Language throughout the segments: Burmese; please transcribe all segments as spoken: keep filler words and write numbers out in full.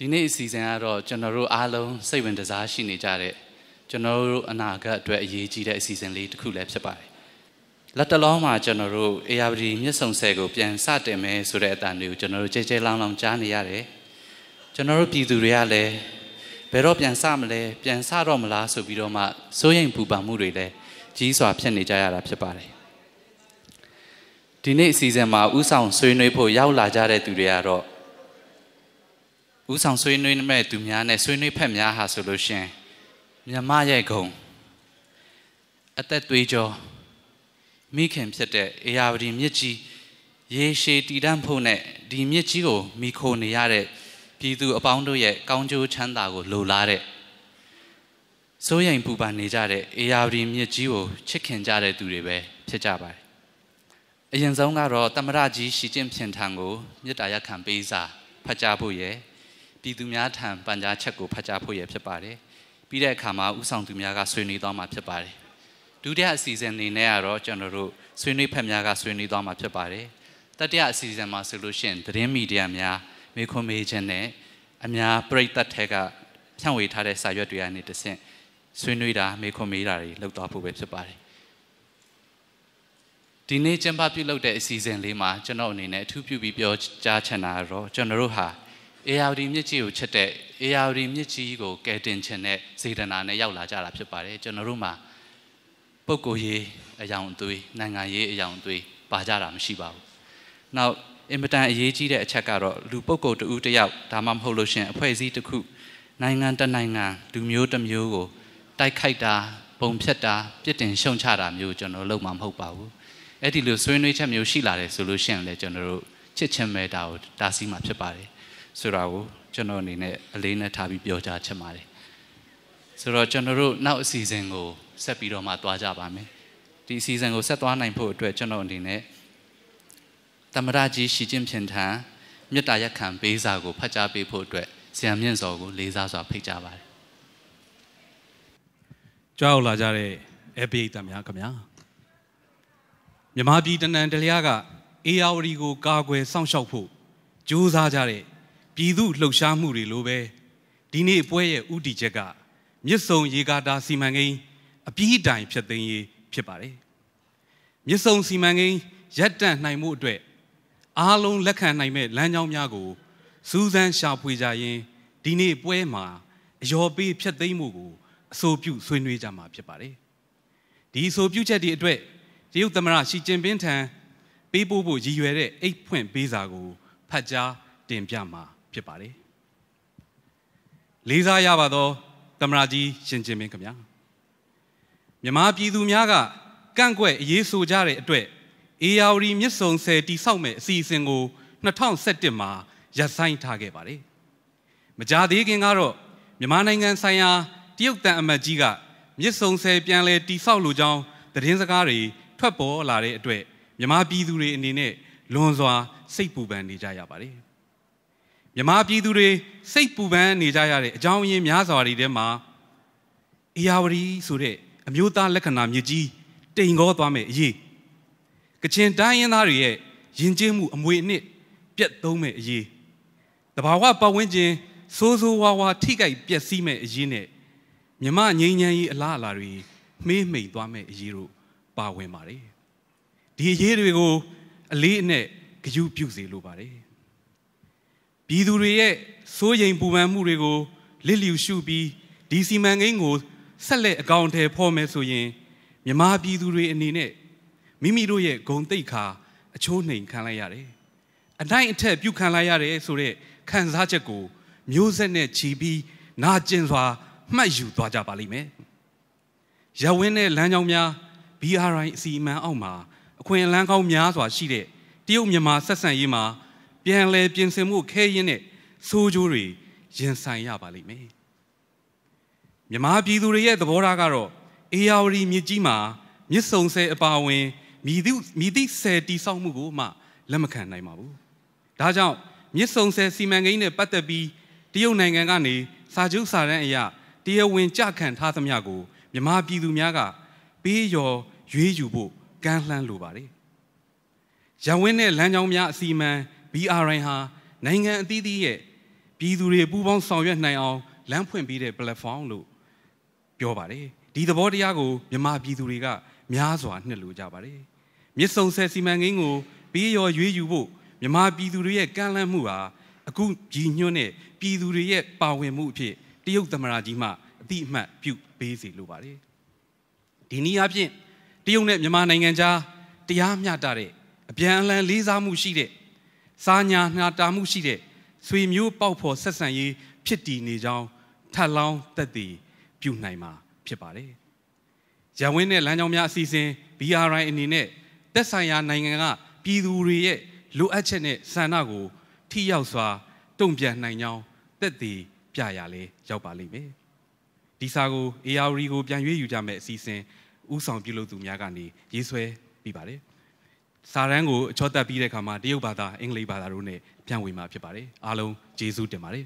ဒီနေ့အစီအစဉ်ကတော့ကျွန်တော်တို့အားလုံးစိတ်ဝင်စားရှိနေကြတဲ့ကျွန်တော်တို့အနာဂတ်အတွက်အရေးကြီးတဲ့အစီအစဉ်လေးတစ်ခုလည်းဖြစ်ပါတယ်။လက်တလုံးမှာကျွန်တော်တို့အေယာဝတီမြစ်ဆုံဆည်ကိုပြန်စတင်မယ်ဆိုတဲ့အတန်တွေကိုကျွန်တော်တို့ကြဲကြဲလောင်းလောင်းကြားနေရတယ်။ကျွန်တော်တို့ပြည်သူတွေကလည်းဘယ်တော့ပြန်စမလဲပြန်စတော့မလားဆိုပြီးတော့မှစိုးရိမ်ပူပန်မှုတွေလည်းကြီးစွာဖြစ်နေကြရတာဖြစ်ပါတယ်။ဒီနေ့အစီအစဉ်မှာဥဆောင်ဆွေးနွေးဖို့ရောက်လာကြတဲ့သူတွေကတော့ဥဆောင်ဆွေးနွေးမဲ့သူများနဲ့ဆွေးနွေးဖက်များဟာဆိုလို့ရှင်မြမရဲ့ဂုံအသက်သွေးကြောမိခင်ဖြစ်တဲ့အေယာဝတီမြစ်ကြီးရေရှည်တည်တံ့ဖို့နဲ့ဒီမြစ်ကြီးကိုမိခိုနေရတဲ့ပြည်သူအပေါင်းတို့ရဲ့ကောင်းကျိုးချမ်းသာကိုလိုလားတဲ့စိုးရိမ်ပူပန်နေကြတဲ့အေယာဝတီမြစ်ကြီးကိုချစ်ခင်ကြတဲ့သူတွေပဲဖြစ်ကြပါတယ်အရင်ဆုံးကတော့သမရကြီးရှီကျင့်ဖြင်ထံကိုမေတ္တာရပ်ခံပေးစာဖတ်ကြားဖို့ရဲ့ပြည်သူများထံပန်ကြားချက်ကိုဖတ်ကြားဖို့ရဖြစ်ပါတယ်။ပြီးတဲ့အခါမှာဥဆောင်သူများကဆွေးနွေးသွားမှာဖြစ်ပါတယ်။ဒုတိယအစီအစဉ်အနေနဲ့ကတော့ကျွန်တော်တို့ဆွေးနွေးဖက်များကဆွေးနွေးသွားမှာဖြစ်ပါတယ်။တတိယအစီအစဉ်မှာဆိုလို့ရှိရင်သတင်းမီဒီယာများမေခွန်မေးခြင်းနဲ့အများပရိသတ်ထဲကဖြန့်ဝေထားတဲ့စာရွက်တွေကနေတဆင့်ဆွေးနွေးတာမေခွန်မေးတာတွေလုပ်သွားဖို့ပဲဖြစ်ပါတယ်။ဒီနေ့ကျင်းပပြုလုပ်တဲ့အစီအစဉ်လေးမှာကျွန်တော်အနေနဲ့အထူးပြုပြီးပြောကြားချင်တာကတော့ကျွန်တော်တို့ဟာအေယာဝတီမြစ်ကြီးကိုချစ်တဲ့အေယာဝတီမြစ်ကြီးကိုကယ်တင်ခြင်းနဲ့စေတနာနဲ့ရောက်လာကြတာဖြစ်ပါတယ်ကျွန်တော်တို့မှာပုဂ္ဂိုလ်ရေးအယောင်အသွေးနိုင်ငံရေးအယောင်အသွေးပါကြတာမရှိပါဘူး။နောက်အင်မတန်အရေးကြီးတဲ့အချက်ကတော့လူပုဂ္ဂိုလ်တဦးတစ်ယောက်ဒါမှမဟုတ်လို့ရှင်အဖွဲ့အစည်းတစ်ခုနိုင်ငံတစ်နိုင်ငံလူမျိုးတစ်မျိုးကိုတိုက်ခိုက်တာပုံဖြတ်တာပြစ်တင်ရှုံချတာမျိုးကျွန်တော်လုပ်မှာမဟုတ်ပါဘူး။အဲ့ဒီလိုဆွေးနွေးချက်မျိုးရှိလာတယ်ဆိုလို့ရှိရင်လည်းကျွန်တော်တို့ချစ်ချင်းပဲဒါကိုတားဆီးမှာဖြစ်ပါတယ်ဆိုတာကိုကျွန်တော်အနေနဲ့အလေးနဲ့ထားပြီးပြောကြားချင်ပါတယ်ဆိုတော့ကျွန်တော်တို့နောက်အစီအစဉ်ကိုဆက်ပြီးတော့မှသွားကြပါမယ်ဒီအစီအစဉ်ကိုဆက်သွားနိုင်ဖို့အတွက်ကျွန်တော်အနေနဲ့သမရကြီးရှီကျင့်ဖြင်ထံမေတ္တာရပ်ခံပေးစာကိုဖတ်ကြားပေးဖို့အတွက်ဆရာမြင့်စောကိုလေးစားစွာဖိတ်ကြားပါတယ်ကြွားလာကြတဲ့အေပိတ်တများခင်ဗျာမြန်မာပြည်တနန်တလျားကအေယာဝတီကိုကာကွယ်စောင့်ရှောက်ဖို့ကြိုးစားကြတဲ့ပြည်သူလှုပ်ရှားမှုတွေလိုပဲဒီနေ့ပွဲရဲ့ဥတီချက်ကမြစ်ဆုံရေကာတာစီမံကိန်းအပြီးတိုင်ဖြစ်သိမ်းရေးဖြစ်ပါတယ်မြစ်ဆုံစီမံကိန်းရပ်တန့်နိုင်မှုအတွက်အားလုံးလက်ခံနိုင်မဲ့လမ်းကြောင်းများကိုစူးစမ်းရှာဖွေကြရင်ဒီနေ့ပွဲမှာအယောပေးဖြစ်သိမ်းမှုကိုအဆိုပြုဆွေးနွေးကြမှာဖြစ်ပါတယ်ဒီအဆိုပြုချက်တွေအတွက်တရုတ်သမ္မတရှီကျင်းပင်းထံပေးပို့ဖို့ရည်ရွယ်တဲ့အိတ်ဖွင့်ပေးစာကိုဖတ်ကြားတင်ပြမှာဖြစ်ပါတယ်လေးစားရပါသောသမ္မတကြီးရှင်ကျင်းမင်းခင်ဗျာမြန်မာပြည်သူများကကန့်ကွက်အရေးဆိုကြတဲ့အတွက်အေယာဝတီမြစ်ဆုံဆည်တိဆောက်မဲ့အစီအစဉ်ကိုနှစ်ထောင်ဆယ်တစ်မှာရပ်ဆိုင်းထားခဲ့ပါတယ်မကြာသေးခင်ကတော့မြန်မာနိုင်ငံဆိုင်ရာတရုတ်တန်အမတ်ကြီးကမြစ်ဆုံဆည်ပြန်လည်တိဆောက်လိုကြောင်းသတင်းစကားတွေထွက်ပေါ်လာတဲ့အတွက်မြန်မာပြည်သူတွေအနေနဲ့လွန်စွာစိတ်ပူပန်နေကြရပါတယ်မြန်မာပြည်သူတွေစိတ်ပူပန်နေကြရတဲ့အကြောင်းရင်းများစွာတွေထဲမှာအေယာဝတီဆိုတဲ့အမျိုးသားလက္ခဏာမြစ်ကြီးတိမ်ကောသွားမဲ့အရေးကချင်တိုင်းရင်းသားတွေရဲ့ယဉ်ကျေးမှုအမွေအနှစ်ပြတ်သုံးမဲ့အရေးတဘာဝပတ်ဝန်းကျင်စိုးစိုးဝါးဝါထိခိုက်ပျက်စီးမဲ့အရေးနဲ့မြမငြိမ်းချမ်းရေးအလားအလာတွေမှေးမှိန်သွားမဲ့အရေးတို့ပါဝင်ပါတယ်ဒီအရေးတွေကိုအလေးအနက်ဂရုပြုစေလိုပါတယ်ပြည်သူတွေရဲ့စိုးရိမ်ပူပန်မှုတွေကိုလစ်လျူရှုပြီးဒီစီမံကိန်းကိုဆက်လက်အကောင်အထည်ဖော်မယ်ဆိုရင်မြန်မာပြည်သူတွေအနေနဲ့မိမိတို့ရဲ့ဂုဏ်သိက္ခာအချိုးနှိမ်ခံလိုက်ရတယ်အတိုင်းအထက်ပြုခံလိုက်ရတယ်ဆိုတဲ့ခံစားချက်ကိုမျိုးဆက်နဲ့ချီပြီးနာကျင်စွာမှတ်ယူသွားကြပါလိမ့်မယ်ရဝင်းတဲ့လမ်းကြောင်းများ ဘီ အာರ್ အိုင် အစီအမံအောက်မှာအခွင့်အလမ်းကောင်းများစွာရှိတဲ့တရုတ်မြန်မာဆက်ဆံရေးမှာပြန်လည်ပြင်ဆင်မှုခဲရင်းနဲ့ဆိုးကျိုးတွေရင်ဆိုင်ရပါလိမ့်မယ်မြန်မာပြည်သူတွေရဲ့သဘောထားကတော့အေယာဝတီမြစ်ကြီးမှာမြစ်ဆုံဆည်အပါအဝင်မြည်သည့်မြည်သည့်ဆည်တိဆောက်မှုကိုမှလက်မခံနိုင်ပါဘူးဒါကြောင့်မြစ်ဆုံဆည်စီမံကိန်းနဲ့ပတ်သက်ပြီးတရုတ်နိုင်ငံကနေစာချုပ်စာတမ်းအရတရားဝင်ကြခံထားသမျှကိုမြန်မာပြည်သူများကပေးရော်ရွေးယူဖို့ကမ်းလှမ်းလိုပါတယ်ရဝင်းတဲ့လမ်းကြောင်းများအစီအမံ ဘီ အာರ್ အိုင် ဟာနိုင်ငံအသီးသီးရဲ့ပြည်သူတွေပူးပေါင်းဆောင်ရွက်နိုင်အောင်လမ်းဖွင့်ပေးတဲ့ platform လို့ပြောပါတယ်ဒီသဘောတရားကိုမြန်မာပြည်သူတွေကများစွာနှစ်လိုကြပါတယ်မြစ်ဆုံဆယ်စီမံကိန်းကိုဘေးရောရွေးယူဖို့မြန်မာပြည်သူတွေရဲ့ကမ်းလှမ်းမှုဟာအခုကြီးညွှန်းတဲ့ပြည်သူတွေရဲ့ပါဝင်မှုအဖြစ်တရုတ်သမ္မတကြီးမှအတိအမှတ်ပြုပေးစီလိုပါတယ်ဒီနည်းအားဖြင့်တရုတ်နဲ့မြန်မာနိုင်ငံကြားတရားမျှတတဲ့အပြန်အလှန်လေးစားမှုရှိတဲ့စာညာနှာတာမှုရှိတဲ့ဆွေမျိုးပေါက်ဖော်ဆက်ဆံရေးဖြစ်တည်နေကြောင်းထပ်လောင်းသက်သေပြုနိုင်မှာဖြစ်ပါတယ်ရန်ဝင်းနဲ့လမ်းကြောင်းများအစီအစဉ် B R I အနေနဲ့သက်ဆိုင်ရာနိုင်ငံကပြည်သူတွေရဲ့လိုအပ်ချက်နဲ့ဆန္ဒကိုထိရောက်စွာတုံ့ပြန်နိုင်ကြောင်းသက်သေပြရလဲရောက်ပါလိမ့်မယ်ဒီစာကို A R D ကိုပြန်ရွေးယူကြမယ်အစီအစဉ်ဥဆောင်ပြုလုပ်သူများကနေရေးဆွဲပြီးပါတယ်စာရန်ကိုအချောတက်ပြီးတဲ့အခါမှာတရုတ်ဘာသာအင်္ဂလိပ်ဘာသာတို့နဲ့ပြန်ဝေမှာဖြစ်ပါတယ်အားလုံးကျေးဇူးတင်ပါတယ်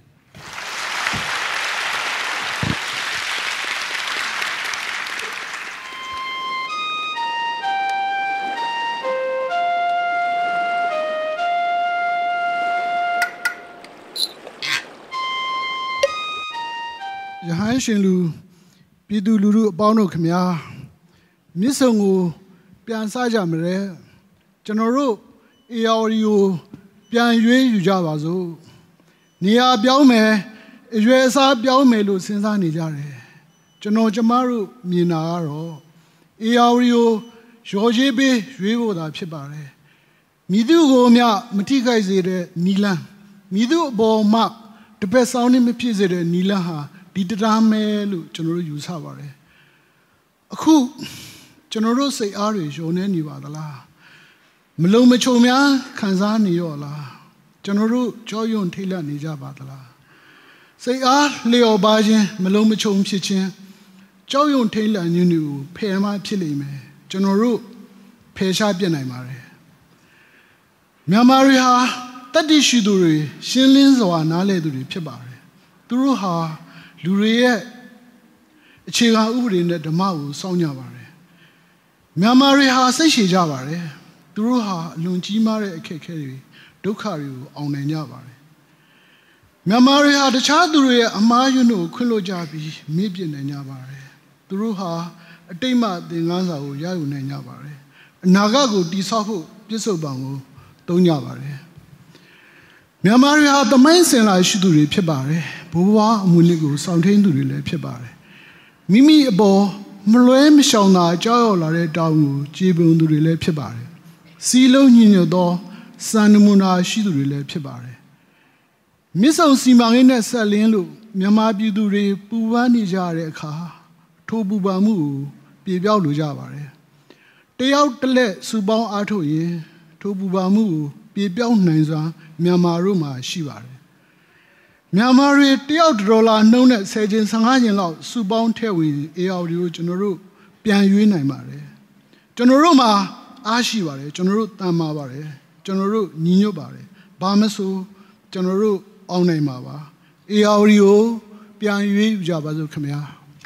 ရဟန်းရှင်လူပြည်သူလူထုအပေါင်းတို့ခင်ဗျာမြစ်ဆုံကိုပြန်စားကြမလဲကျွန်တော်တို့ A R D ကိုပြန်ရွေးယူကြပါစို့နေရာပြောင်းမယ်အရွယ်အစားပြောင်းမယ်လို့စဉ်းစားနေကြတယ်ကျွန်တော်ကျမတို့မြင်တာကတော့ A R D ကိုရောရေးပေးရွေးဖို့သာဖြစ်ပါတယ်မိသူကိုမြမထိခိုက်စေတဲ့နီလန်းမိသူအပေါ်မှတပည့်ဆောင်နေမဖြစ်စေတဲ့နီလန်းဟာဒီတရားမဲလို့ကျွန်တော်တို့ယူဆပါတယ်အခုကျွန်တော်တို့စိတ်အားတွေယုံနေနေပါသလားမလုံမချုံများခံစားနေရောလားကျွန်တော်တို့ကြောယွံထိတ်လန့်နေကြပါသလားစိတ်အားလျော်ပါခြင်းမလုံမချုံဖြစ်ခြင်းကြောယွံထိတ်လန့်ခြင်းတွေကိုဖယ်မှဖြစ်လိမ့်မယ်ကျွန်တော်တို့ဖယ်ရှားပြစ်နိုင်ပါတယ်မြန်မာတွေဟာတတိရှိသူတွေရှင်းလင်းစွာနားလည်သူတွေဖြစ်ပါတယ်သူတို့ဟာလူတွေရဲ့အခြေခံဥပဒေနဲ့ဓမ္မကိုစောင့်ကြပါတယ်မြန်မာတွေဟာစိတ်ရှည်ကြပါတယ်သူတို့ဟာအလွန်ကြီးမားတဲ့အခက်အခဲတွေဒုက္ခတွေကိုအောင်နိုင်ကြပါတယ်မြန်မာတွေဟာတခြားသူတွေရဲ့အမှားယွင်းတို့ခွင့်လွှတ်ကြပြီးမေ့ပြစ်နိုင်ကြပါတယ်သူတို့ဟာအတိတ်မှသင်ခန်းစာကိုရယူနိုင်ကြပါတယ်အနာဂတ်ကိုတည်ဆောက်ဖို့ပြစ္ဆုတ်ပံကိုသုံးကြပါတယ်မြန်မာတွေဟာသမိုင်းစင်လာရှိသူတွေဖြစ်ပါတယ်ဘိုးဘွားအမှုနစ်ကိုစောင့်ထိန်သူတွေလည်းဖြစ်ပါတယ်မိမိအပေါ်မလွဲမရှောင်သာကြောက်ရွံ့လာတဲ့တောင်းကိုကြည်ပွန်သူတွေလည်းဖြစ်ပါတယ်စီလုံးညင်ညွတ်သောစံနမူနာရှိသူတွေလည်းဖြစ်ပါတယ်မြစ်ဆုံစီမံကိန်းနဲ့ဆက်လင်းလို့မြန်မာပြည်သူတွေပူပန်နေကြတဲ့အခါထိုပူပန်မှုကိုပြေပြောက်လိုကြပါတယ်တယောက်တစ်လက်စုပေါင်းအားထုတ်ရင်ထိုပူပန်မှုကိုပြေပြောက်နိုင်စွာမြန်မာတို့မှာရှိပါတယ်မြန်မာတွေတယောက်ဒေါ်လာနှုန်းနဲ့ဆယ်ကျင်းဆယ်ငါးကျင်းလောက်စုပေါင်းထည့်ဝင် A R D ကိုကျွန်တော်တို့ပြန်ရွေးနိုင်ပါတယ်ကျွန်တော်တို့မှာအားရှိပါတယ်ကျွန်တော်တို့တန်မာပါတယ်ကျွန်တော်တို့ညီညွတ်ပါတယ်ဘာမဆိုကျွန်တော်တို့အောင်နိုင်မှာပါ A R D ကိုပြန်ရွေးကြပါစို့ခင်ဗျာ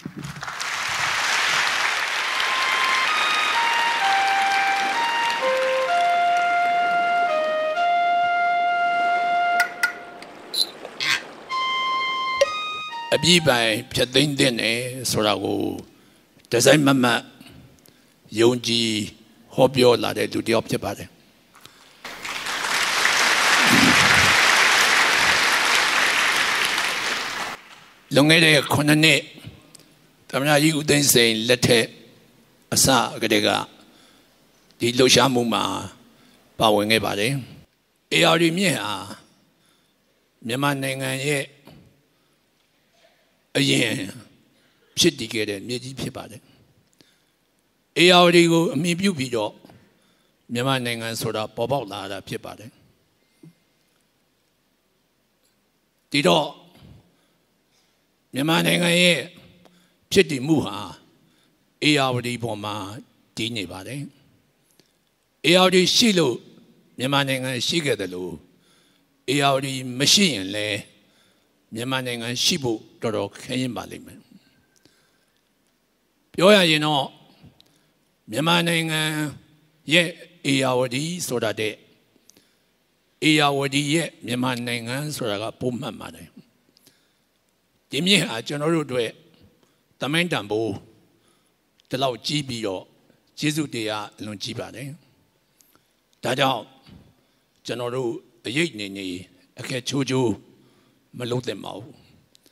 အပြည့်ပိုင်ဖြတ်သိမ်းတဲ့နယ်ဆိုတာကိုဒီဇိုင်းမမတ်ယုံကြည်ဟောပြောလာတဲ့သူတယောက်ဖြစ်ပါတယ်လွန်ခဲ့တဲ့ခုနှစ်နှစ်သမ္မတကြီးဦးသိန်းစိန်လက်ထက်အစကတည်းကဒီလှုပ်ရှားမှုမှာပါဝင်ခဲ့ပါတယ် A R D မြစ်ဟာမြန်မာနိုင်ငံရဲ့အရင်ဖြစ်တည်ခဲ့တဲ့မြေကြီးဖြစ်ပါတယ် A R D ကိုအမိပြုပြီးတော့မြန်မာနိုင်ငံဆိုတာပေါ်ပေါက်လာတာဖြစ်ပါတယ်ဒီတော့မြန်မာနိုင်ငံရဲ့ဖြစ်တည်မှုဟာ A R D ပေါ်မှာတည်နေပါတယ် A R D ရှိလို့မြန်မာနိုင်ငံရှိခဲ့တယ်လို့ A R D မရှိရင်လည်းမြန်မာနိုင်ငံရှိဖို့တော်တော်ခဲရင်ပါလိမ့်မယ်ပြောရရင်တော့မြန်မာနိုင်ငံရဲ့ A R D ဆိုတာတဲ့ A R D ရဲ့မြန်မာနိုင်ငံဆိုတာကပုံမှန်ပါတယ်ဒီမြစ်ဟာကျွန်တော်တို့အတွက်တမန်တန်ဖို့တလောက်ကြီးပြီးတော့ကျေးဇူးတရားအလွန်ကြီးပါတယ်ဒါကြောင့်ကျွန်တော်တို့အရေးနေနေအခက်ချိုးချိုးမလုပ်သင့်ပါဘူး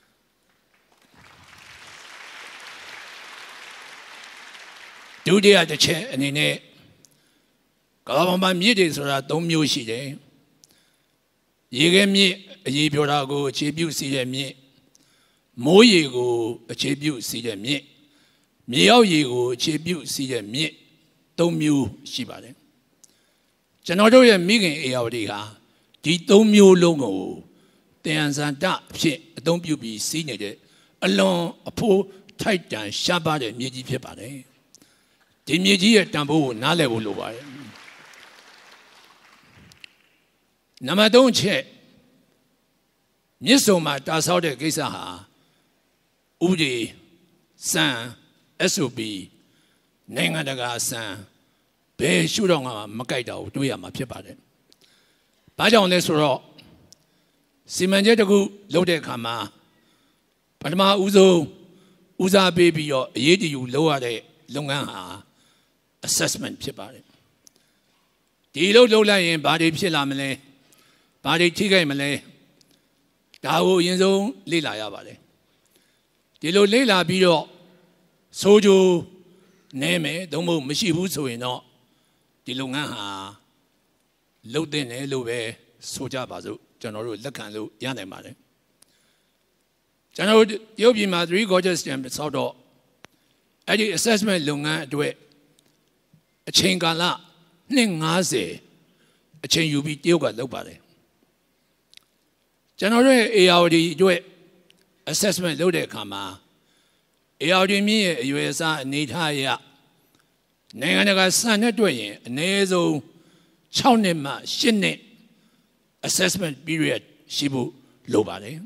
ဒုတိယတစ်ချက်အနေနဲ့ကမ္ဘာပေါ်မှာမြစ်တွေဆိုတာ၃မျိုးရှိတယ်ရေခဲမြစ်အရေပြောတာကိုအခြေပြုစီးတဲ့မြစ်မိုးရေကိုအခြေပြုစီးတဲ့မြစ်မြေအောက်ရေကိုအခြေပြုစီးတဲ့မြစ်၃မျိုးရှိပါတယ်ကျွန်တော်တို့ရဲ့မိခင်အေယာဝတီဟာဒီ၃မျိုးလုံးကိုတယံဇန္တအဖြစ်အသုံးပြုပြီးစီးနေတဲ့အလွန်အဖိုးထိုက်တန်ရှားပါတဲ့မြေကြီးဖြစ်ပါတယ်ဒီမြေကြီးရဲ့တန်ဖိုးကိုနားလည်ဖို့လိုပါတယ်နံပါတ်၃ချက်မြစ်စုံမှာတာဆောက်တဲ့ကိစ္စဟာဥပဒေစံ S O P နိုင်ငံတကာစံဘယ်ရှုတော့မှမကြိုက်တာကိုတွေးရမှာဖြစ်ပါတယ်။ဘာကြောင့်လဲဆိုတော့စီမံချက်တစ်ခုလုပ်တဲ့အခါမှာပထမဦးဆုံးဦးစားပေးပြီးတော့အရေးတယူလုပ်ရတဲ့လုပ်ငန်းဟာ assessment ဖြစ်ပါတယ်။ဒီလိုလုပ်လိုက်ရင်ဘာတွေဖြစ်လာမလဲ။ဘာတွေထိခိုက်မလဲ။ဒါကိုအရင်ဆုံးလေ့လာရပါတယ်။ဒီလိုလေ့လာပြီးတော့ဆိုကြနဲမယ်သို့မဟုတ်မရှိဘူးဆိုရင်တော့ဒီလုပ်ငန်းဟာလုပ်တဲ့နယ်လို့ပဲဆိုကြပါစို့ကျွန်တော်တို့လက်ခံလို့ရနိုင်ပါတယ်ကျွန်တော်တို့ရုပ်ပြည်မှာ three gorges dam ဆောက်တော့အဲ့ဒီ assessment လုပ်ငန်းအတွက်အချိန်ကာလနှစ်၅၀အချိန်ယူပြီးတရုတ်ကလုပ်ပါတယ်ကျွန်တော်တို့ရဲ့ A R D အတွက် assessment လုပ်တဲ့အခါမှာ A R D မြင့်ရဲ့အရွယ်အစားအနေထားအရနိုင်ငံတကာစံနဲ့တွေ့ရင်အနည်းဆုံး၆နှစ်မှ၈နှစ် assessment period ရှိဖို့လိုပါတယ်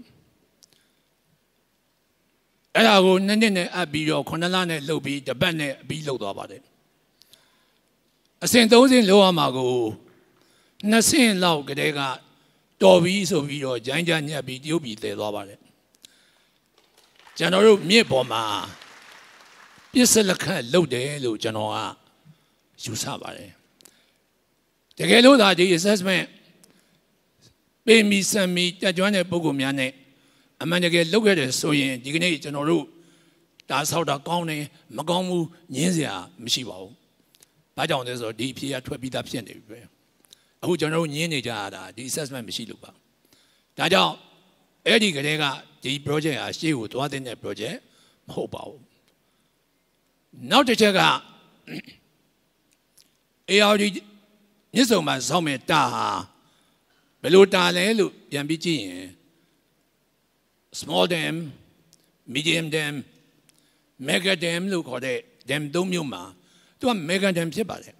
အဲ့ဒါကိုနှစ်နှစ်နဲ့အပ်ပြီးတော့ခုနှစ်လနဲ့လုပ်ပြီးတစ်ပတ်နဲ့ပြီးလုပ်သွားပါတယ်အဆင့်၃ဆင့်လုပ်ရမှာကိုနှစ်ဆင့်လောက်ကတည်းကတော်ပြီးဆိုပြီးတော့ဂျိုင်းကြညက်ပြီးတရုတ်ပြည်တည်သွားပါတယ်ကျွန်တော်တို့မြစ်ပေါ်မှာပြစ်စလက်ခတ်လုပ်တယ်လို့ကျွန်တော်ကယူဆပါတယ်တကယ်လို့သာဒီ assessment ပေးမီစံမီတက်ကြွတဲ့ပုံကူများနဲ့အမှန်တကယ်လုပ်ခဲ့တယ်ဆိုရင်ဒီကနေ့ကျွန်တော်တို့ဒါဆောက်တာကောင်းတယ်မကောင်းဘူးညင်းစရာမရှိပါဘူးဘာကြောင့်လဲဆိုတော့ဒီအဖြေကထွက်ပြီးသားဖြစ်နေပြီပဲအခုကျွန်တော်တို့ညင်းနေကြရတာဒီ assessment မရှိလို့ပါဒါကြောင့်အဲ့ဒီကလေးကဒီ project ဟာရှေ့ကိုသွားတဲ့ project မဟုတ်ပါဘူးနောက်တစ်ချက်က A R D မြစ်စုံမှာစောင့်မဲ့တာဟာဘယ်လိုတာလဲလို့ပြန်ပြီးကြည့်ရင် small dam medium dam mega dam လို့ခေါ်တဲ့ dam သုံးမျိုးမှာသူက mega dam ဖြစ်ပါတယ်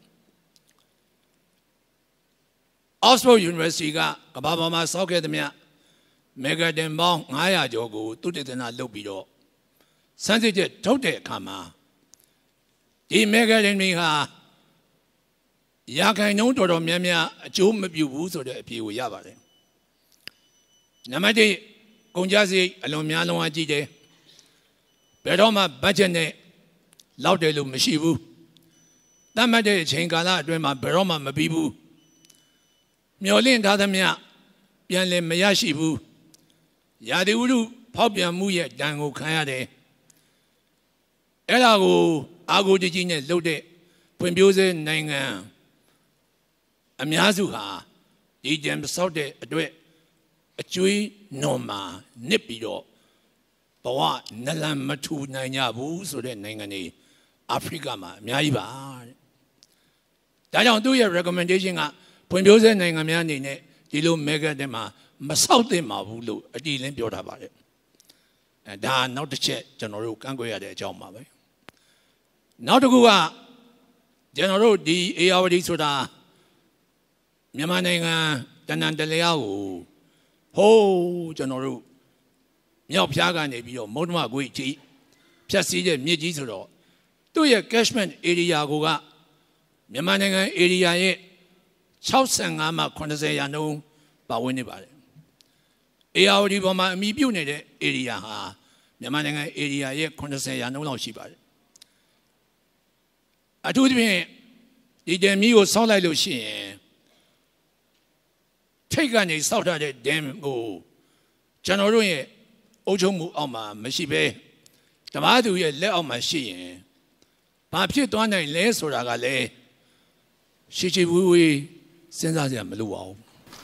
Oxford University ကကမ္ဘာပေါ်မှာစောက်ခဲ့သမျှ mega dam ပေါင်း၅၀၀ကျော်ကိုသုတေသနလုပ်ပြီးတော့စမ်းစစ်ချက်ထုတ်တဲ့အခါမှာဒီ mega dam တွေဟာရာခိုင်နှုန်းတော်တော်များများအကျိုးမပြုဘူးဆိုတဲ့အဖြေကိုရပါတယ်နံပါတ်၁ကုန်ကျစရိတ်အလွန်များလုံးအကြီးတယ်ဘယ်တော့မှ budget နဲ့လောက်တယ်လို့မရှိဘူးတတ်မှတ်တဲ့အချိန်ကာလအတွင်းမှာဘယ်တော့မှမပြီးဘူးမျော်လင့်ထားသမျှပြန်လည်မရရှိဘူးရာသီဥတုဖောက်ပြန်မှုရဲ့ဒဏ်ကိုခံရတယ်အဲ့ဒါကိုအာကိုတကြီးနဲ့လှုပ်တဲ့ဖွံ့ဖြိုးဆဲနိုင်ငံအများစုဟာဒီဂျမ်ဆောက်တဲ့အတွက်အကျွေးနွန်မှာနစ်ပြီးတော့ဘဝနလန်မထူနိုင်ကြဘူးဆိုတဲ့နိုင်ငံတွေအာဖရိကမှာအများကြီးပါတဲ့ဒါကြောင့်သူ့ရဲ့ recommendation ကဖွံ့ဖြိုးဆဲနိုင်ငံများအနေနဲ့ဒီလို mega dam မှာမဆောက်သင့်ပါဘူးလို့အတိအလင်းပြောထားပါတယ်အဲဒါနောက်တစ်ချက်ကျွန်တော်တို့ကန့်ကွက်ရတဲ့အကြောင်းပါပဲနောက်တစ်ခုကကျွန်တော်တို့ဒီ A R D ဆိုတာမြန်မာနိုင်ငံတဏ္ဍန်တလျာကိုဟိုးကျွန်တော်တို့မြောက်ဖျားကနေပြီးတော့မုံဓမကွေ့ကြီးဖြတ်စည်းတဲ့မြစ်ကြီးဆိုတော့သူ့ရဲ့ catchment area ကိုကမြန်မာနိုင်ငံ area ရဲ့၆၅မှ၇၀ရာနှုန်းပါဝင်နေပါတယ် A R D ပေါ်မှာအမိပြုတ်နေတဲ့ area ဟာမြန်မာနိုင်ငံ area ရဲ့80ရာနှုန်းလောက်ရှိပါတယ်အထူးသဖြင့်ဒီဒမ်မီကိုစောက်လိုက်လို့ရှိရင်ထိတ်ကနေစောက်ထားတဲ့ဒမ်ကိုကျွန်တော်တို့ရဲ့အုပ်ချုပ်မှုအောက်မှာမရှိဘဲဓမ္မသူရဲ့လက်အောက်မှာရှိရင်ဘာဖြစ်သွားနိုင်လဲဆိုတာကလည်းရှိရှိဝေးဝေးစဉ်းစားကြမလို့ပါဘူး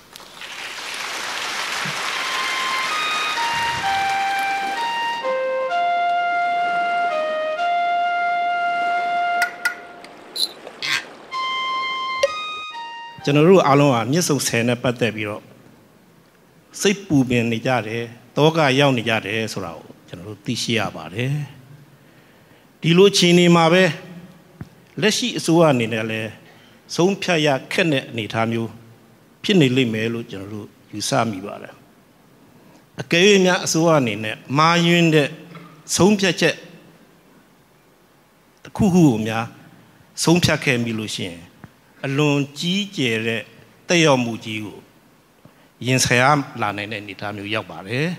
ကျွန်တော်တို့အားလုံးကမြစ်ဆုံဆယ်နဲ့ပတ်သက်ပြီးတော့စိတ်ပူပင်နေကြတယ်တောကရောက်နေကြတယ်ဆိုတာကိုကျွန်တော်တို့သိရှိရပါတယ်ဒီလိုအခြေအနေမှာပဲလက်ရှိအစိုးရအနေနဲ့လည်းဆုံးဖြတ်ရခက်တဲ့အနေအထားမျိုးဖြစ်နေလိမ့်မယ်လို့ကျွန်တော်တို့ယူဆမိပါတယ်အကယ်၍များအစိုးရအနေနဲ့မာယွင်းတဲ့ဆုံးဖြတ်ချက်တစ်ခုခုကိုများဆုံးဖြတ်ခဲ့ပြီလို့ရှိရင်အလွန်ကြီးကျယ်တဲ့တက်ရောက်မှုကြီးကိုရင်ဆိုင်ရလာနိုင်တဲ့အနေအထားမျိုးရောက်ပါတယ်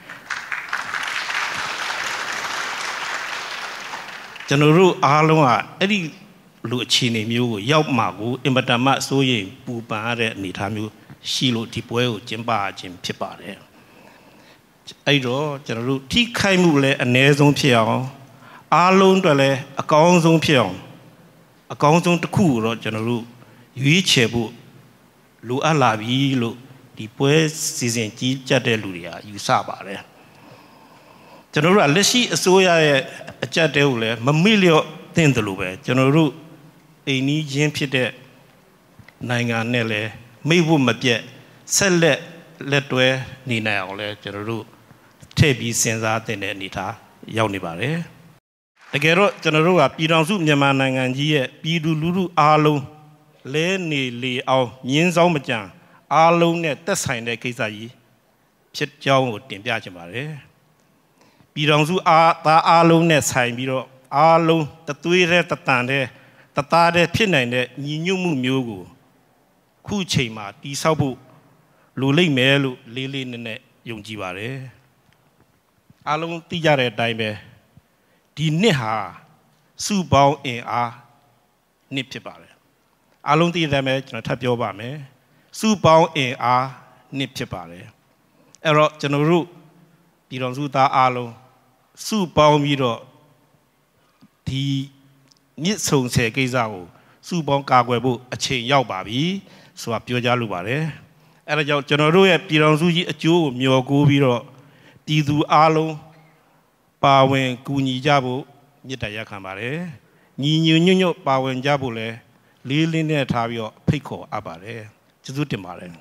ကျွန်တော်တို့အားလုံးကအဲ့ဒီလူအခြေအနေမျိုးကိုရောက်မှာကိုအင်မတန်မှစိုးရိမ်ပူပန်ရတဲ့အနေအထားမျိုးရှိလို့ဒီပွဲကိုကျင်းပခြင်းဖြစ်ပါတယ်အဲ့တော့ကျွန်တော်တို့ထိခိုက်မှုလည်းအ ਨੇ ဆုံးဖြစ်အောင်အားလုံးအတွက်လည်းအကောင်းဆုံးဖြစ်အောင်အကောင်းဆုံးတစ်ခုကိုတော့ကျွန်တော်တို့ရွေးချယ်ဖို့လိုအပ်လာပြီလို့ဒီပွဲစီစဉ်ကြီးကြတဲ့လူတွေကယူဆပါတယ်ကျွန်တော်တို့ကလက်ရှိအစိုးရရဲ့အကြက်တဲကိုလည်းမမိလျော့သင့်တယ်လို့ပဲကျွန်တော်တို့အိမ်နီးချင်းဖြစ်တဲ့နိုင်ငံနဲ့လည်းမိဖို့မပြတ်ဆက်လက်လက်တွဲနေနိုင်အောင်လဲကျွန်တော်တို့ထည့်ပြီးစဉ်းစားတဲ့အနေအထားရောက်နေပါတယ်တကယ်တော့ကျွန်တော်တို့ကပြည်ထောင်စုမြန်မာနိုင်ငံကြီးရဲ့ပြည်သူလူထုအားလုံးလဲနေလေအောင်မြင်းဆောင်မကြံအားလုံးနဲ့သက်ဆိုင်တဲ့ကိစ္စကြီးဖြစ်ကြောင်းကိုတင်ပြချင်ပါတယ်ပြည်ထောင်စုအားသားအားလုံးနဲ့ဆိုင်ပြီးတော့အားလုံးတသွေးတဲ့တတန်တဲ့တသားတဲ့ဖြစ်နိုင်တဲ့ညီညွတ်မှုမျိုးကိုခုချိန်မှာတိဆောက်ဖို့လိုလိမ့်မယ်လို့လေးလေးနက်နက်ယုံကြည်ပါတယ်အားလုံးသိကြတဲ့အတိုင်းပဲဒီနှစ်ဟာစုပေါင်းအင်အားနှစ်ဖြစ်ပါတယ်အားလုံးသိတယ်မယ်ကျွန်တော်ထပ်ပြောပါမယ်စုပေါင်းအင်အားနှစ်ဖြစ်ပါတယ်အဲ့တော့ကျွန်တော်တို့ပြည်တော်စုသားအားလုံးစုပေါင်းပြီးတော့ဒီမြစ်ဆုံဆယ်ကိစ္စကိုစုပေါင်းကာကွယ်ဖို့အချိန်ရောက်ပါပြီဆိုတာပြောကြားလိုပါတယ်အဲ့ဒါကြောင့်ကျွန်တော်တို့ရဲ့ပြည်တော်စုကြီးအကျိုးကိုမျှော်ကိုးပြီးတော့ပြည်သူအားလုံးပါဝင်ကူညီကြဖို့မြစ်တာရက်ခံပါတယ်ညီညွတ်ညွတ်ညွတ်ပါဝင်ကြဖို့လည်းလေးလေးနဲ့ထားပြီးတော့ဖိတ်ခေါ်အပ်ပါတယ်ကျေးဇူးတင်ပါတယ်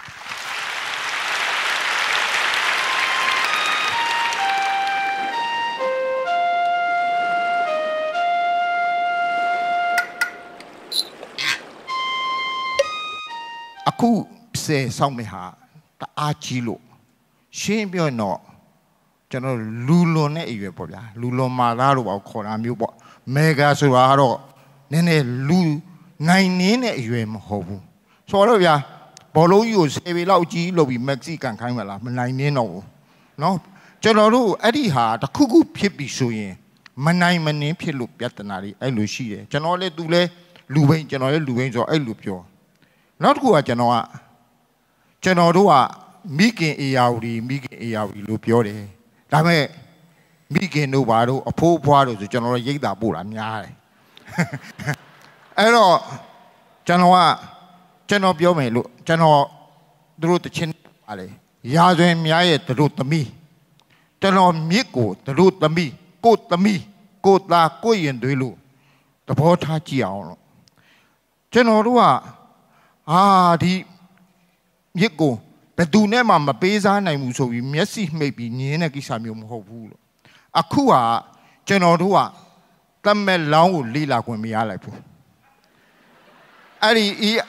အခုဆယ်ဆောင်မဲ့ဟာတအားကြီးလို့ရှင်းပြောတော့ကျွန်တော်လူလွန်တဲ့အရွယ်ပေါ့ဗျာလူလွန်မာသားလို့ပေါ့ခေါ်တာမျိုးပေါ့မေဂါဆိုတာကတော့နည်းနည်းလူနိုင်နင်းတဲ့အရွယ်မဟုတ်ဘူးဆိုတော့ဗျာဘောလုံးကြီးကိုဆယ်ပေလောက်ကြီးလုပ်ပြီးမက္ဆီကန်ခိုင်းမလားမနိုင်နင်းတော့ဘူးเนาะကျွန်တော်တို့အဲ့ဒီဟာတစ်ခုခုဖြစ်ပြီဆိုရင်မနိုင်မနှင်းဖြစ်လို့ပြဿနာတွေအဲ့လိုရှိတယ်ကျွန်တော်လည်းသူလည်းလူဘိန်းကျွန်တော်လည်းလူဘိန်းဆိုတော့အဲ့လိုပြောနောက်တစ်ခုကကျွန်တော်ကကျွန်တော်တို့ကမိခင်အေယာဝတီမိခင်အေယာဝတီလို့ပြောတယ်ဒါပေမဲ့မိခင်တို့ဘာတို့အဖိုးအဖွားတို့ဆိုကျွန်တော်တို့ရိတ်တာပို့တာများတယ်အဲ့တော့ကျွန်တော်ကကျွန်တော်ပြောမယ်လို့ကျွန်တော်တို့တချင်းပါလေရာဇဝင်များရဲ့တို့သမီးကျွန်တော်မြစ်ကိုတို့သမီးကိုသမီးကိုသားကိုရင်တွေလို့သဘောထားကြည့်အောင်လို့ကျွန်တော်တို့ကအာဒီမြစ်ကိုဘယ်သူနဲ့မှမပေးစားနိုင်ဘူးဆိုပြီးမျက်စိမှိတ်ပြီးညင်းတဲ့ကိစ္စမျိုးမဟုတ်ဘူးလို့အခုကကျွန်တော်တို့ကတမက်လောင်းကိုလေးလာခွင့်မရလိုက်ဘူးအဲ့ဒီ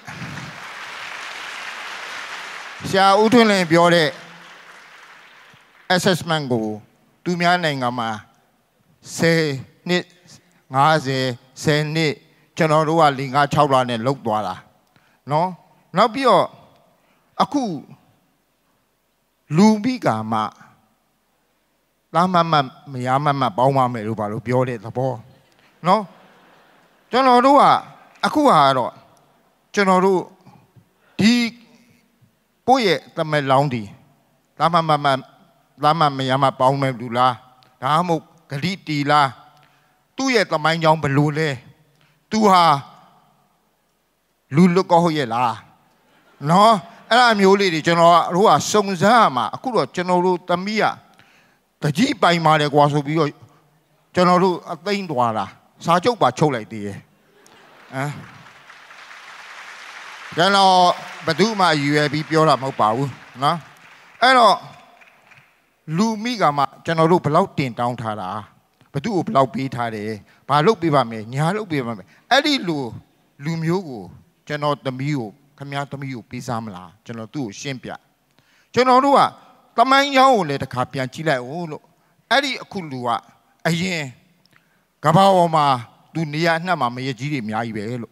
ဆရာဦးထွန်းလင်းပြောတဲ့ assessment ကိုသူများနိုင်ငံမှာဆယ်နှစ်ငါးဆယ်ဆယ်နှစ်ကျွန်တော်တို့က၄၅၆လနဲ့လောက်သွားတာနော်နောက်ပြီးတော့အခုလူပိကာမ拉慢慢没呀慢慢包嘛没路把路标的他不喏ကျွန်တော်တို့ကအခုဟာတော့ကျွန်တော်တို့ဒီကိုယ့်ရဲ့တမလောင်းဒီလာမမမလာမမရမပေါင်းမဲ့လူလားဒါမှမဟုတ်ဂတိတီလားသူ့ရဲ့တမိုင်းကြောင်းဘလို့လဲသူဟာလူလွတ်ကောဟုတ်ရဲ့လားနော်အဲ့အမျိုးလေးတွေကျွန်တော်တို့ကစုံစမ်းရမှာအခုတော့ကျွန်တော်တို့သမီးကတကြီးပိုင်ပါတယ်ကွာဆိုပြီးတော့ကျွန်တော်တို့အသိမ့်သွားတာစာချုပ်ပါချုပ်လိုက်သေးရဲ့ဟမ်ကျွန်တော်ဘယ်သူမှယူရပြီးပြောတာမဟုတ်ပါဘူးနော်အဲ့တော့လူမိကမှကျွန်တော်တို့ဘလောက်တင်တောင်းထားတာဘယ်သူကိုဘလောက်ပေးထားတယ်ဘာလုပ်ပေးပါမယ်ညာလုပ်ပေးပါမယ်အဲ့ဒီလူလူမျိုးကိုကျွန်တော်သမီးကိုခမည်းသမီးကိုပေးစားမလားကျွန်တော်သူ့ကိုရှင်းပြကျွန်တော်တို့ကတမိုင်းကြောင်းကိုလည်းတစ်ခါပြန်ကြည့်လိုက်ဦးလို့အဲ့ဒီအခုလူကအရင်ကဘာပေါ်မှာသူနေရာနှက်မှာမရကြီးတွေအများကြီးပဲလို့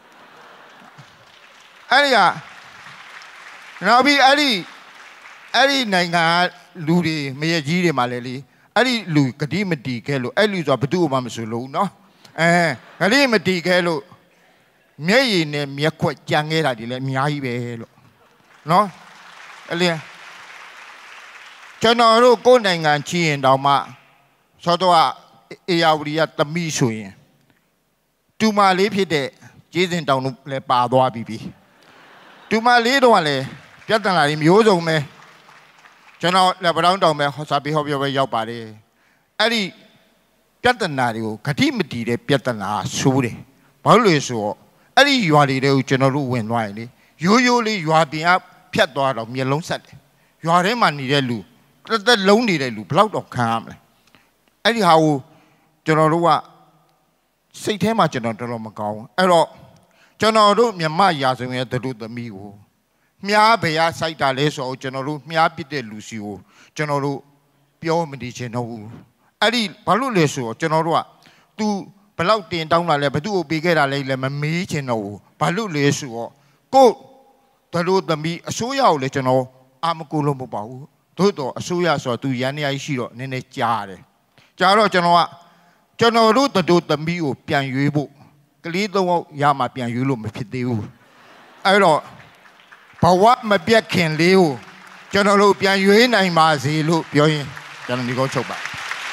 အဲ့ဒီကနောက်ပြီးအဲ့ဒီအဲ့ဒီနိုင်ငံလူတွေမရကြီးတွေမှာလည်းလေအဲ့ဒီလူဂတိမတီခဲလို့အဲ့လူဆိုတာဘယ်သူမှမဆိုလို့နော်အဲဂတိမတီခဲလို့မျက်ရည်နဲ့မျက်ခွက်ကြံခဲ့တာတွေလည်းအများကြီးပဲလို့နော်အဲ့လေကျွန်တော်တို့ကိုယ်နိုင်ငံချီရင်တောင်မှသောတော့အေယာဝတီကတမိဆိုရင်တူမလေးဖြစ်တဲ့ကျေးဇင်တောင်တို့လည်းပါသွားပြီပြီတူမလေးတော့လည်းပြဿနာတွေမျိုးစုံပဲကျွန်တော်လက်ပတောင်းတောင်ပဲဟောစာပြီးဟောပြောပဲရောက်ပါတယ်အဲ့ဒီပြဿနာတွေကိုဂတိမတီတဲ့ပြဿနာဆိုးတယ်ဘာလို့လဲဆိုတော့အဲ့ဒီရွာတွေတွေကိုကျွန်တော်တို့ဝင်သွားရင်လေရိုးရိုးလေးရွာပြင်အဖြတ်သွားတော့မျက်လုံးဆက်တယ်ရွာထဲမှာနေတဲ့လူတစ်သက်လုံးနေတဲ့လူဘယ်လောက်တော့ခံရမလဲအဲ့ဒီဟာကိုကျွန်တော်တို့ကစိတ်ထဲမှာကျွန်တော်တော်တော်မကောင်းအဲ့တော့ကျွန်တော်တို့မြမရာဇဝင်ရဲ့တူသမီးကိုမြားဘယ်ရစိုက်တာလဲဆိုတော့ကျွန်တော်တို့မြားပစ်တဲ့လူစီကိုကျွန်တော်တို့ပြောမနေချင်တော့ဘူးအဲ့ဒီဘာလို့လဲဆိုတော့ကျွန်တော်တို့က तू ဘလောက်တင်တောင်းလာလဲဘသူ့ကိုပေးခဲ့တာလဲလည်းမမေးချင်တော့ဘူးဘာလို့လဲဆိုတော့ကိုတို့သမီးအစိုးရကိုလည်းကျွန်တော်အာမကိုလို့မပေါ့ဘူးတို့တော့အစိုးရဆိုတော့ तू ရန်နေရရှိတော့နည်းနည်းကြားတယ်ကြားတော့ကျွန်တော်ကကျွန်တော်တို့တို့သမီးကိုပြန်ရွေးဖို့ကလေးသုံးယောက်ရမှပြန်ရွေးလို့မဖြစ်သေးဘူးအဲ့တော့ဘဝမပြတ်ခင်လေးကိုကျွန်တော်တို့ပြန်ရွေးနိုင်ပါစေလို့ပြောရင်ကျွန်တော်ဒီကောချုပ်ပါ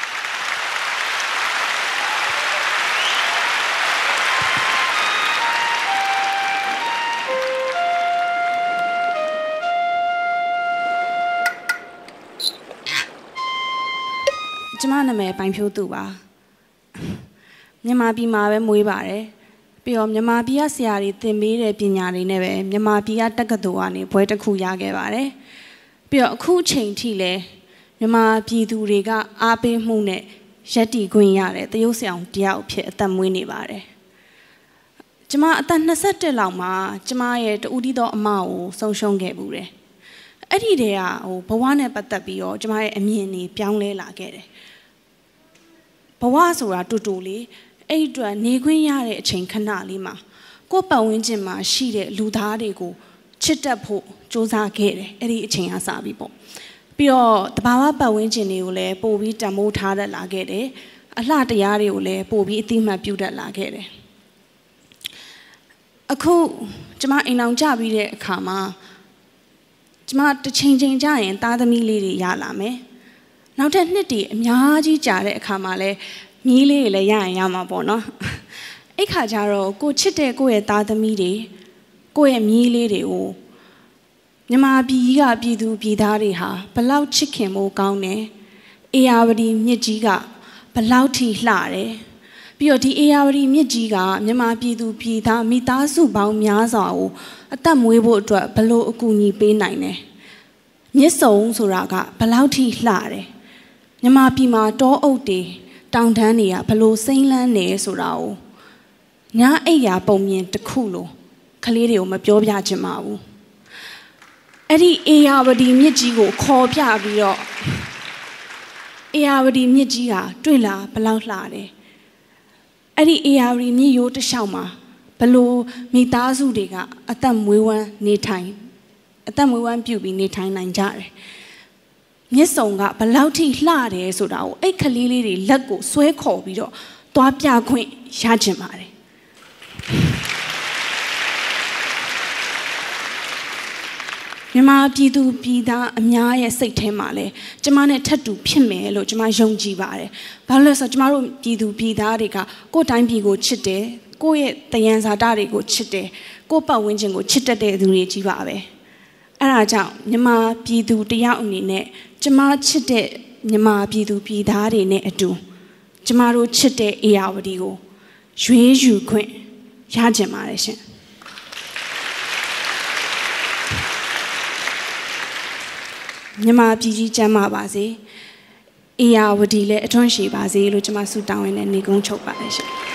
ကျမနာမည်ပိုင်ဖြိုးသူပါမြန်မာပြည်မှာပဲမွေးပါတယ်ပြီးတော့မြန်မာပြည်ကဆရာတွေသင်ပေးတဲ့ပညာတွေနဲ့ပဲမြန်မာပြည်ကတက္ကသိုလ်ကနေဘွဲတစ်ခုရခဲ့ပါတယ်ပြီးတော့အခုချိန်ထိလည်းမြန်မာပြည်သူတွေကအားပေးမှုနဲ့ရက်တီခွင့်ရတဲ့တရုတ်ဆရာတယောက်ဖြစ်အသက်မွေးနေပါတယ်ကျမအသက်နှစ်ဆယ့်တစ်လောက်မှာကျမရဲ့တူတီသောအမကိုဆုံးရှုံးခဲ့ဘူးတယ်အဲ့ဒီတည်းကဟိုဘဝနဲ့ပတ်သက်ပြီးတော့ကျမရဲ့အမြင်တွေပြောင်းလဲလာခဲ့တယ်ဘဝဆိုတာတူတူလေးအဲ့အတွက်နေခွင့်ရတဲ့အချိန်ခဏလေးမှာကိုယ့်ပတ်ဝန်းကျင်မှာရှိတဲ့လူသားတွေကိုချစ်တတ်ဖို့စူးစမ်းခဲ့တယ်အဲ့ဒီအချိန်ကစပြီးပေါ့ပြီးတော့တဘာဝပတ်ဝန်းကျင်တွေကိုလည်းပို့ပြီးတံမိုးထားတတ်လာခဲ့တယ်အလှတရားတွေကိုလည်းပို့ပြီးအသိမှတ်ပြုတတ်လာခဲ့တယ်အခုကျမအိမ်အောင်ကြပြီးတဲ့အခါမှာကျမတစ်ချိန်ချိန်ကြရင်သားသမီးလေးတွေရလာမယ်နောက်ထပ်နှစ်တည်းအများကြီးကြာတဲ့အခါမှာလဲမြီးလေးတွေလည်းရရင်ရမှာပေါ့နော်အဲ့ခါကျတော့ကိုချစ်တဲ့ကိုယ့်ရဲ့သားသမီးတွေကိုယ့်ရဲ့မြီးလေးတွေကိုမြန်မာပြည်ကြီးကပြည်သူပြည်သားတွေဟာဘလောက်ချစ်ခင်ဖို့ကောင်းတယ်အေယာဝတီမြစ်ကြီးကဘလောက်ထိလှတယ်ပြီးတော့ဒီအေယာဝတီမြစ်ကြီးကမြန်မာပြည်သူပြည်သားမိသားစုပေါင်းများစွာကိုအသက်မွေးဖို့အတွက်ဘလို့အကူအညီပေးနိုင်တယ်မြစ်စုံဆိုတာကဘလောက်ထိလှတယ်မြန်မာပြည်မှာတောအုပ်တွေတောင်တန်းတွေကဘလို့စိမ့်လန်းနေဆိုတာကိုညာအိပ်ရာပုံမြင်တစ်ခုလို့ကလေးတွေကိုမပြောပြချင်ပါဘူးအဲ့ဒီအေယာဝတီမြစ်ကြီးကိုခေါ်ပြပြီးတော့အေယာဝတီမြစ်ကြီးကတွေ့လာဘလောက်လှတယ်အဲ့ဒီအေယာဝတီမြစ်ရိုးတစ်လျှောက်မှာဘလို့မိသားစုတွေကအသက်မွေးဝမ်းနေထိုင်အသက်မွေးဝမ်းပြုပြီးနေထိုင်နိုင်ကြတယ်မျက်စုံကဘလောက်ထိလှတယ်ဆိုတာကိုအဲ့ခလေးလေးတွေလက်ကိုဆွဲခေါ်ပြီးတော့သွားပြခွင့်ရချင်ပါတယ်မြန်မာပြည်သူပြည်သားအများရဲ့စိတ်ထဲမှာလဲကျမနဲ့ထပ်တူဖြစ်မယ်လို့ကျမယုံကြည်ပါတယ်။ဘာလို့လဲဆိုတော့ကျမတို့ပြည်သူပြည်သားတွေကကိုယ့်တိုင်းပြည်ကိုချစ်တယ်၊ကိုယ့်ရဲ့တယံဇာတတွေကိုချစ်တယ်၊ကိုယ့်ပတ်ဝန်းကျင်ကိုချစ်တတ်တဲ့သူတွေကြီးပါပဲ။အဲ့ဒါကြောင့်မြန်မာပြည်သူတယောက်အနေနဲ့ကျမချစ်တဲ့မြန်မာပြည်သူပြည်သားတွေနဲ့အတူကျမတို့ချစ်တဲ့အေယာဝတီကိုရွေးယူခွင့်ရကြပါတယ်ရှင်။မြန်မာပြည်ကြီးကျမ်းမာပါစေအေယာဝတီလည်းအထွန်းရှိပါစေလို့ကျွန်မဆုတောင်းရင်းနဲ့နေကုန်းချုပ်ပါတယ်ရှင်